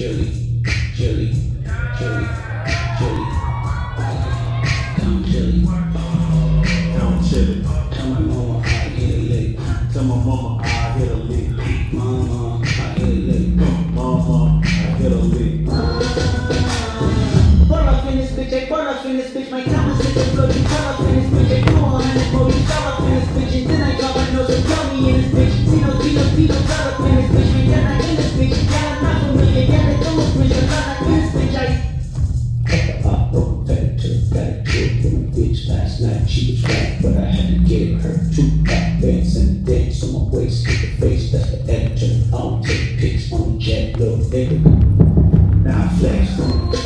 chilly, chilly, chilly, chilly. I'm chilly, I'm chilly. Tell my mama I hit a lick. Tell my mama I hit a lick. Mama, I hit a lick. Mama, I hit a lick. Pull up in this bitch, I pull up in this bitch. My time is such a flow. You pull up in this bitch, I do 100 more. You pull up in this bitch, and then I drop my nose and tell me in this bitch. Tino, pull up in this bitch. We get in this bitch. Yeah, I'm not familiar. Yeah, they don't switch. I'm not in this bitch. I broke back to the back door with my bitch last night. She was right, but I had to give her 2 back bands and a dance on my waist. Hit the face, that's the editor. I don't take pics on the jet, little nigga. Now I flex on